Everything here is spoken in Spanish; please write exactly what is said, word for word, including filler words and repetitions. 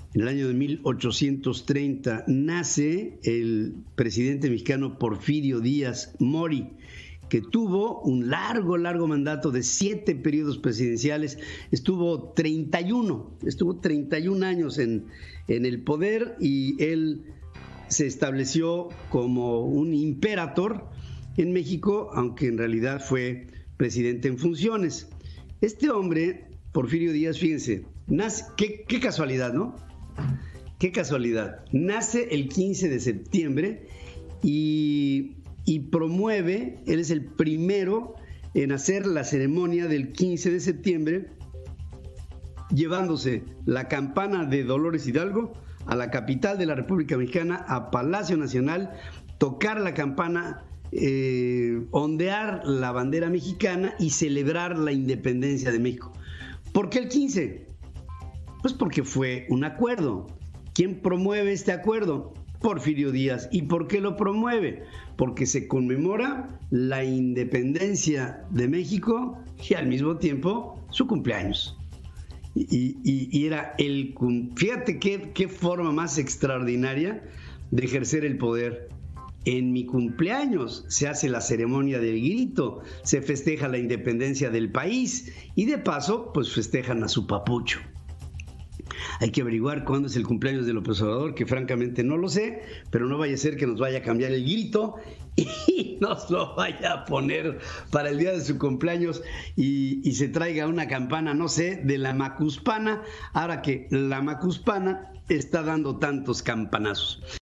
en el año de mil ochocientos treinta, nace el presidente mexicano Porfirio Díaz Mori, que tuvo un largo, largo mandato de siete periodos presidenciales. Estuvo treinta y uno, estuvo treinta y un años en, en el poder, y él se estableció como un imperator en México, aunque en realidad fue presidente en funciones. Este hombre, Porfirio Díaz, fíjense, nace, qué, qué casualidad, ¿no? Qué casualidad. Nace el quince de septiembre y, y promueve, él es el primero en hacer la ceremonia del quince de septiembre, llevándose la campana de Dolores Hidalgo a la capital de la República Mexicana, a Palacio Nacional, tocar la campana, eh, ondear la bandera mexicana y celebrar la independencia de México. ¿Por qué el quince? Pues porque fue un acuerdo. ¿Quién promueve este acuerdo? Porfirio Díaz. ¿Y por qué lo promueve? Porque se conmemora la independencia de México y al mismo tiempo su cumpleaños. Y, y, y era el... Fíjate qué, qué forma más extraordinaria de ejercer el poder. En mi cumpleaños se hace la ceremonia del grito, se festeja la independencia del país y de paso pues festejan a su papucho. Hay que averiguar cuándo es el cumpleaños de López Obrador, que francamente no lo sé, pero no vaya a ser que nos vaya a cambiar el grito y nos lo vaya a poner para el día de su cumpleaños y, y se traiga una campana, no sé, de la Macuspana, ahora que la Macuspana está dando tantos campanazos.